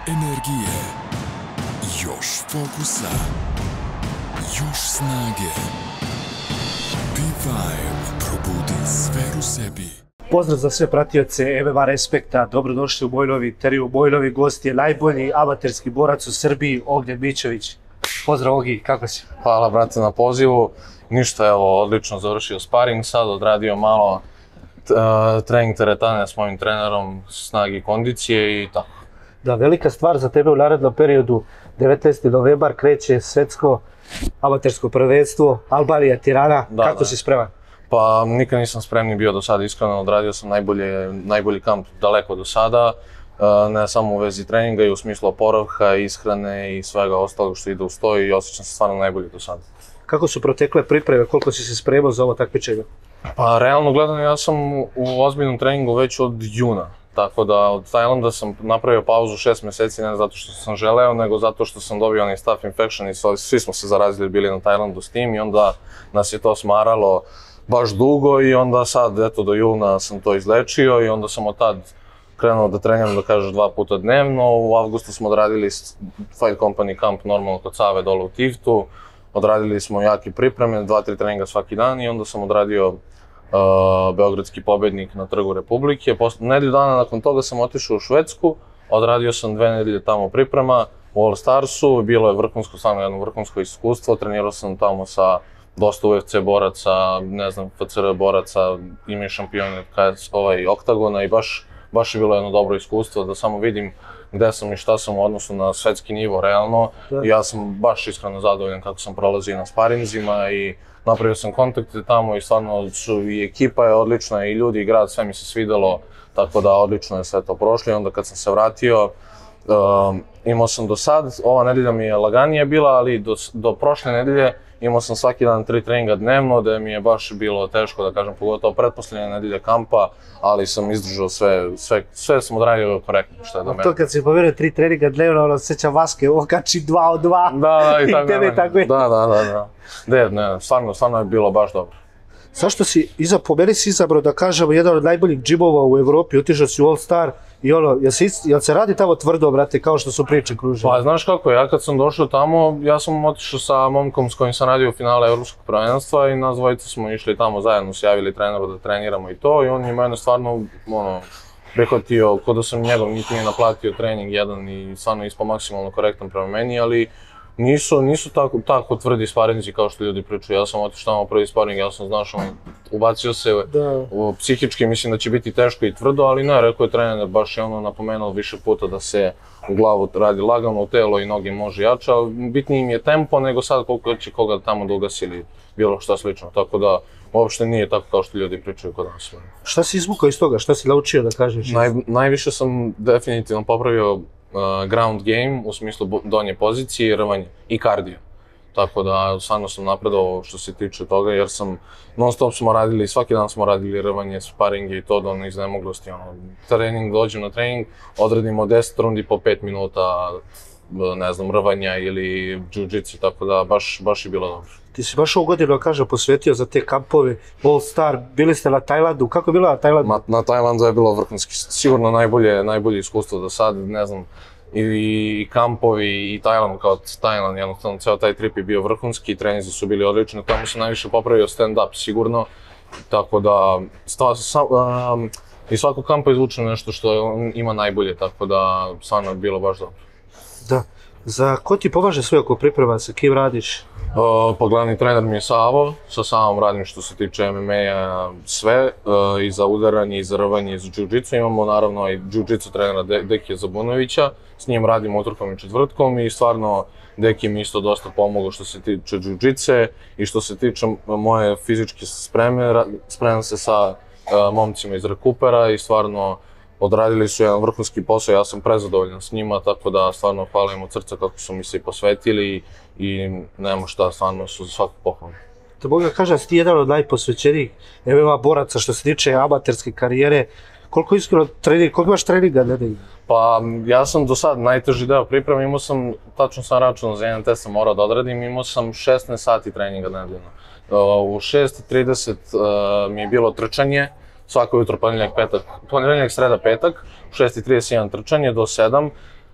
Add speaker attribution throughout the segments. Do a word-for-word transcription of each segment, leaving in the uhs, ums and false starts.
Speaker 1: energije, još fokusa, još snage. Be Vibe, probudi sve u sebi.
Speaker 2: Pozdrav za sve pratioce M M A Respekta, dobrodošli u moj novi intervju. Moj novi gost je najbolji amaterski borac u Srbiji, Ognjen Mićović. Pozdrav Ogi, kako si?
Speaker 3: Hvala brate na pozivu. Ništa, evo, odlično završio sparing sad, odradio malo uh, trening teretane s mojim trenerom, snage i kondicije i tako.
Speaker 2: Da, velika stvar za tebe u narednom periodu, devetnaesti novembar kreće svetsko amatersko prvenstvo, Albanija, Tirana.
Speaker 3: Da,
Speaker 2: kako
Speaker 3: da.
Speaker 2: si spreman?
Speaker 3: Pa nikad nisam spremni bio do sada, iskreno, odradio sam najbolje, najbolji kamp daleko do sada, uh, ne samo u vezi treninga i u smislu oporavka, ishrane i svega ostalog što ide uz to i osjećam se stvarno najbolje do sada.
Speaker 2: Kako su protekle pripreme, koliko si se spremao za ovo takmičenje?
Speaker 3: Pa realno gledano ja sam u ozbiljnom treningu već od juna. Tako da od Tajlanda sam napravio pauzu šest meseci, ne zato što sam želeo, nego zato što sam dobio onaj staph infection i svi smo se zarazili bili na Tajlandu s tim i onda nas je to smaralo baš dugo i onda sad, eto, do juna sam to izlečio i onda sam od tad krenuo da treniram, da kažeš, dva puta dnevno. U avgustu smo odradili Fight Company kamp normalno kod Save dole u Tivtu. Odradili smo jake pripreme, dva, tri treninga svaki dan i onda sam odradio Uh, Beogradski pobednik na Trgu Republike. Posle, nedelju dana nakon toga sam otišao u Švedsku, odradio sam dve nedelje tamo priprema u All Starsu, bilo je vrhunsko, stvarno jedno vrhunsko iskustvo, trenirao sam tamo sa dosta U F C boraca, ne znam, F C R boraca, ime šampione ovaj, Oktagona i baš, baš je bilo jedno dobro iskustvo da samo vidim gde sam i šta sam u odnosu na svetski nivo, realno. Da. Ja sam baš iskreno zadovoljan kako sam prolazio na sparinzima i napravio sam kontakte tamo i stvarno su i ekipa je odlična i ljudi i grad, sve mi se svidelo, tako da odlično je sve to prošlo i onda kad sam se vratio, um, imao sam do sad, ova nedelja mi je laganije bila, ali do, do prošle nedelje imao sam svaki dan tri treninga dnevno, da mi je baš bilo teško, da kažem, pogotovo pretposlednje nedelje kampa, ali sam izdržao sve, sve, sve sam odradio korektno, što je do mene.
Speaker 2: To kad si pomenuo tri treninga dnevno, ono seća Vaske, okači dva od dva.
Speaker 3: Da, da, i,
Speaker 2: i
Speaker 3: tako,
Speaker 2: tebe tako je.
Speaker 3: Da, da, da, da. Ne, ne, stvarno, stvarno je bilo baš dobro.
Speaker 2: Zašto si, iza, po meni si izabrao, da kažemo, jedan od najboljih džimova u Evropi, otišao si u All Star i ono, jel se, jel se radi tamo tvrdo, brate, kao što su priče kružene?
Speaker 3: Pa, znaš kako, ja kad sam došao tamo, ja sam otišao sa momkom s kojim sam radio u finale Evropskog prvenstva i nas dvojica smo išli tamo zajedno, se javili treneru da treniramo i to i on je mene stvarno, ono, prihvatio, ko da sam njegov, niti mi je naplatio trening jedan i stvarno ispao maksimalno korektan prema meni, ali Nisu, nisu tako, tako tvrdi sparinzi kao što ljudi pričaju. Ja sam otišao tamo prvi sparing, ja sam znaš, on, ubacio se da. U, psihički, mislim da će biti teško i tvrdo, ali ne, rekao je trener, baš je ono napomenuo više puta da se u glavu radi lagano, u telo i noge može jače, ali bitniji im je tempo nego sad koliko će koga tamo da ugasi ili bilo šta slično, tako da uopšte nije tako kao što ljudi pričaju kod nas.
Speaker 2: Šta si izvukao iz toga, šta si naučio da kažeš?
Speaker 3: Naj, najviše sam definitivno popravio Uh, ground game, u smislu donje pozicije, rvanje i kardio. Tako da, stvarno sam napredovao što se tiče toga, jer sam, non stop smo radili, svaki dan smo radili rvanje, sparinge i to do ono iznemoglosti, ono, trening, dođem na trening, odradimo deset rundi po pet minuta, ne znam, rvanja ili jiu-jitsu, tako da, baš, baš je bilo dobro.
Speaker 2: Ti si baš ovu godinu, kažem, posvetio za te kampove, All Star, bili ste na Tajlandu, kako je bilo na Tajlandu?
Speaker 3: Ma, na Tajlandu je bilo vrhunski, sigurno najbolje, najbolje iskustvo do sad, ne znam, i, i kampovi i Tajland kao Tajland, jednostavno ceo taj trip je bio vrhunski, treninzi su bili odlični, tamo sam najviše popravio stand-up sigurno, tako da, sta, sa, um, i svako kampo izvuče nešto što ima najbolje, tako da, stvarno je bilo baš dobro.
Speaker 2: Da. Za ko ti pomaže sve oko priprema, sa kim radiš?
Speaker 3: Uh, pa glavni trener mi je Savo, sa Savom radim što se tiče M M A sve, uh, i za udaranje, i za rvanje, i za jiu-jitsu. Imamo naravno i jiu-jitsu trenera De Dekija Zabunovića, s njim radim utorkom i četvrtkom i stvarno Deki mi isto dosta pomogao što se tiče jiu-jitse i što se tiče moje fizičke spreme, spremam se sa uh, momcima iz Rekupera i stvarno odradili su jedan vrhunski posao, ja sam prezadovoljan s njima, tako da stvarno hvala im od srca kako su mi se i posvetili i nema šta, stvarno su za svaku pohvalu.
Speaker 2: Da mogu da kažem da si ti jedan od najposvećenijih M M A boraca što se tiče amaterske karijere. Koliko iskreno trening, koliko imaš treninga nedeljno?
Speaker 3: Pa ja sam do sad najteži deo pripreme, imao sam, tačno sam računao za jedan test sam morao da odradim, imao sam šesnaest sati treninga nedeljno. U šest i trideset mi je bilo trčanje, svako jutro, ponedjeljak, petak, ponedjeljak, sreda, petak, u šest i trideset jedan trčanje do sedam.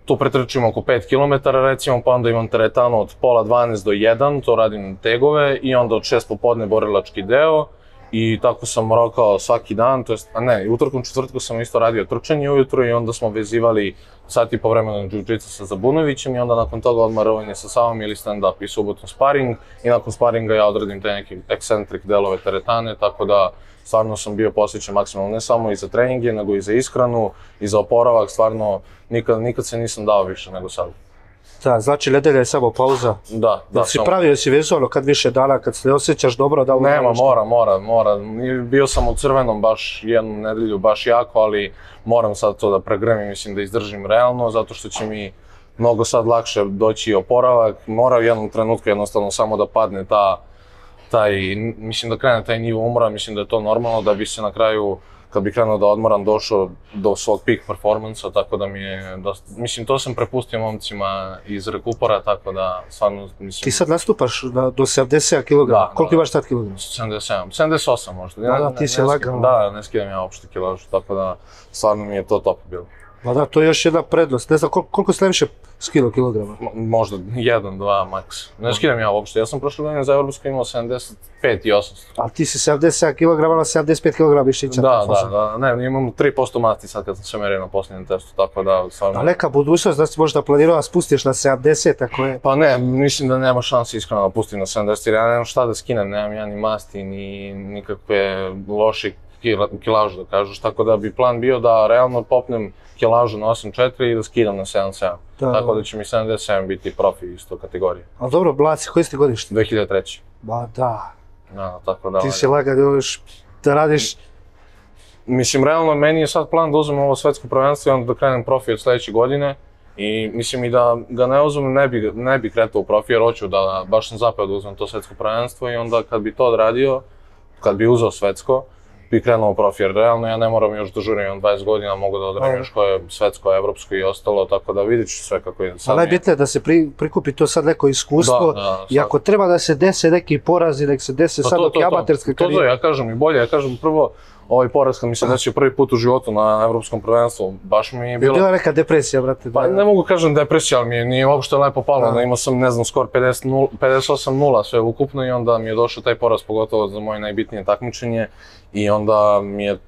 Speaker 3: tu pretrčim oko pet kilometara recimo, pa onda imam teretanu od pola dvanaest do jedan, to radim tegove i onda od šest popodne borilački deo i tako sam rokao svaki dan, to jest, a ne, utorkom četvrtku sam isto radio trčanje ujutru i onda smo vezivali sat i po vremena jiu-jitsu sa Zabunovićem i onda nakon toga odmah rovanje sa Savom ili stand-up i subotom sparing i nakon sparinga ja odradim te neke ekscentrik delove teretane, tako da stvarno sam bio posvećen maksimalno ne samo i za treninge, nego i za ishranu i za oporavak, stvarno nikad, nikad se nisam dao više nego sad.
Speaker 2: Da, znači nedelja je samo pauza.
Speaker 3: Da, da.
Speaker 2: Da si pravio si vezano kad više dana, kad se ne osjećaš dobro da...
Speaker 3: Nema, mora, mora, mora. Bio sam u crvenom baš jednu nedelju, baš jako, ali moram sad to da pregremim, mislim da izdržim realno, zato što će mi mnogo sad lakše doći oporavak. Mora u jednom trenutku jednostavno samo da padne ta, taj, mislim da krene taj nivo umora, mislim da je to normalno, da bi se na kraju, kad bi krenuo da odmoram, došao do svog peak performansa, tako da mi je dosta, mislim, to sam prepustio momcima iz rekupora, tako da stvarno, mislim...
Speaker 2: Ti sad nastupaš na, do sedamdeset kilograma,
Speaker 3: da,
Speaker 2: koliko
Speaker 3: da,
Speaker 2: imaš tad kilograma?
Speaker 3: sedamdeset sedam, sedamdeset osam možda.
Speaker 2: Da, da, ti si lagao.
Speaker 3: Da, ne skidam ja uopšte kilažu, tako da stvarno mi je to top bilo.
Speaker 2: Pa da, to je još jedna prednost, ne znam koliko, koliko si najviše skidao kilograma?
Speaker 3: Možda jedan, dva, maks. Ne skidam ja uopšte, ja sam prošle godine za Evropsku imao sedamdeset pet i osamsto.
Speaker 2: Ali ti si sedamdeset sedam kilograma na sedamdeset pet kilograma mišića.
Speaker 3: Da, da, da, ne, imam tri posto masti sad kad sam se merio na posljednjem testu, tako da stvarno...
Speaker 2: Daleka budućnost da si možda planirao da spustiš na sedamdeset, ako je...
Speaker 3: Pa ne, mislim da nema šanse iskreno da pustim na sedamdeset, jer ja nemam šta da skinem, nemam ja ni masti, ni nikakve loše kilažu da kažeš, tako da bi plan bio da realno popnem kilažu na osam četiri i da skidam na sedam sedam. Da, tako da će mi sedamdeset sedam biti profi isto kategorije.
Speaker 2: Ali dobro, Blaci, koji ste godište?
Speaker 3: dve hiljade treće.
Speaker 2: Ba da.
Speaker 3: Da, tako da...
Speaker 2: Ti si lagan još da radiš...
Speaker 3: Mislim, realno, meni je sad plan da uzmem ovo svetsko prvenstvo i onda da krenem profi od sledeće godine. I mislim i da ga ne uzmem, ne bi, ne bi kretao u profi, jer hoću da, baš sam zapeo da uzmem to svetsko prvenstvo i onda kad bi to odradio, kad bi uzeo svetsko, bi krenuo u profi, jer realno ja ne moram još da žurim, imam dvadeset godina, mogu da odradim još koje svetsko, evropsko i ostalo, tako da vidit ću sve kako ide sad.
Speaker 2: A najbitnije je da se pri, prikupi to sad neko iskustvo, da, da, i ako treba da se dese neki porazi, nek se dese pa sad dok je amaterska karijera.
Speaker 3: To, to, ja kažem i bolje, ja kažem prvo, ovaj poraz kad mi se desio prvi put u životu na evropskom prvenstvu, baš mi je bilo...
Speaker 2: Je bila neka depresija, brate?
Speaker 3: Pa ne mogu kažem depresija, ali mi je nije uopšte lepo palo, da imao sam, ne znam, skor pedeset osam nula sve ukupno i onda mi je došao taj poraz, pogotovo za moje najbitnije takmičenje i onda mi je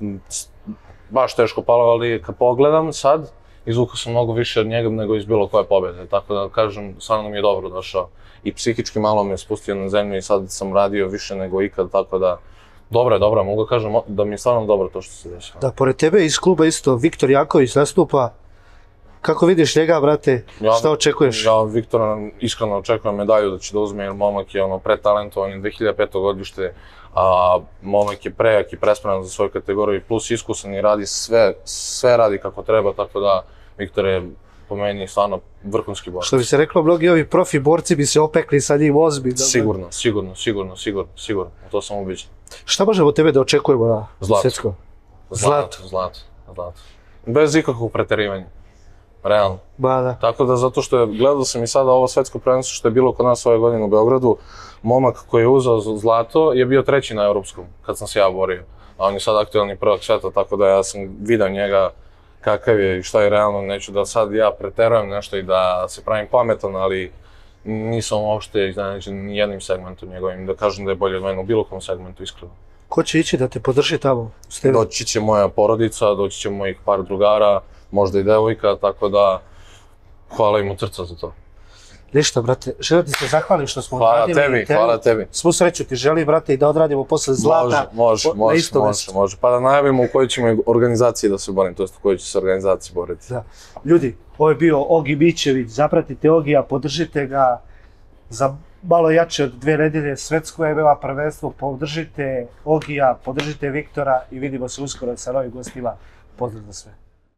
Speaker 3: baš teško palo, ali kad pogledam sad, izvukao sam mnogo više od njega nego iz bilo koje pobjede, tako da kažem, stvarno mi je dobro došao i psihički malo me je spustio na zemlju i sad sam radio više nego ikad, tako da dobro je, dobro, mogu kažem da mi je stvarno dobro to što se dešava.
Speaker 2: Da, pored tebe iz kluba isto Viktor Janković nastupa. Kako vidiš njega, brate? Ja, šta očekuješ?
Speaker 3: Ja Viktora iskreno očekujem medalju da će da uzme, jer momak je ono pretalentovan, je dve hiljade peto godište, a momak je prejak i prespreman za svoju kategoriju, plus iskusan i radi sve, sve radi kako treba, tako da Viktor je po meni stvarno vrhunski borac.
Speaker 2: Što bi se reklo, mnogi ovi profi borci bi se opekli sa njim ozbiljno.
Speaker 3: Sigurno, sigurno, sigurno, sigurno, sigurno, to sam ubiđen.
Speaker 2: Šta možemo od tebe da očekujemo na svjetsko?
Speaker 3: Zlato. Zlato, zlato. Bez ikakvog preterivanja. Realno.
Speaker 2: Ba da.
Speaker 3: Tako da zato što je, gledao sam i sada ovo svetsko prvenstvo što je bilo kod nas ove godine u Beogradu, momak koji je uzeo zlato je bio treći na evropskom, kad sam se ja borio. A on je sad aktualni prvak sveta, tako da ja sam vidio njega kakav je i šta je realno, neću da sad ja preterujem nešto i da se pravim pametan, ali nisam uopšte iznenađen ni jednim segmentom njegovim, da kažem da je bolje od mene u bilo kom segmentu, iskreno.
Speaker 2: Ko će ići da te podrži tamo?
Speaker 3: Doći će moja porodica, doći će mojih par drugara, možda i devojka, tako da hvala im od srca za to.
Speaker 2: Ništa, brate, želim ti se zahvalim što smo
Speaker 3: odradili. Hvala tebi, hvala tebi.
Speaker 2: Svu sreću ti želim, brate, i da odradimo posle zlata.
Speaker 3: Može, može, može, može. Pa da najavimo u kojoj ćemo organizaciji da se borim, to jest u kojoj će se organizaciji boriti. Da.
Speaker 2: Ljudi, ovo je bio Ogi Bićević, zapratite Ogija, podržite ga za malo jače od dve nedelje svetsko M M A prvenstvo, podržite Ogija, podržite Viktora i vidimo se uskoro sa novim gostima. Pozdrav za sve.